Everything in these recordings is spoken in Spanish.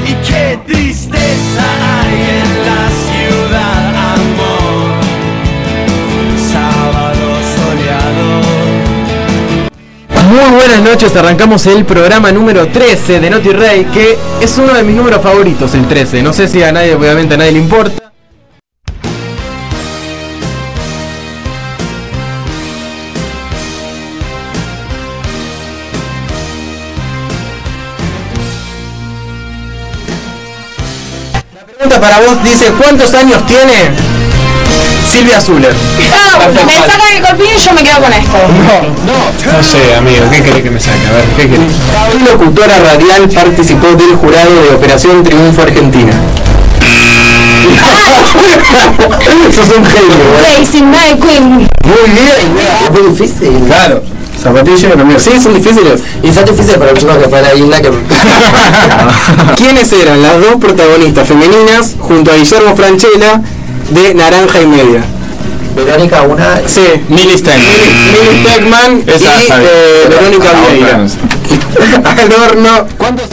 y qué tristeza hay en la ciudad, amor. Sábado soleado. Muy buenas noches, arrancamos el programa número 13 de Noti Rey, que es uno de mis números favoritos, el 13. No sé si a nadie, obviamente a nadie le importa. La pregunta para vos dice, ¿cuántos años tiene Silvia Zuller? Me sacan el corpiño y yo me quedo con esto. No sé, amigo, ¿qué querés que me saque? A ver, ¿qué querés? ¿Qué locutora radial participó del jurado de Operación Triunfo Argentina? Sos un genio, Racing My Queen. Muy bien, es muy difícil. Claro, zapatillas, no, sí, son difíciles. Y son difíciles para nosotros que fue la isla que... ¿Quiénes eran las dos protagonistas femeninas junto a Guillermo Francella de Naranja y Media? Verónica, una... Sí, Milly Stegman y Verónica Vieira. Adorno. ¿Cuántos?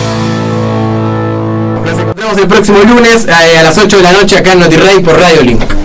El próximo lunes a las 8 de la noche acá en Noti Rey por Radio Link.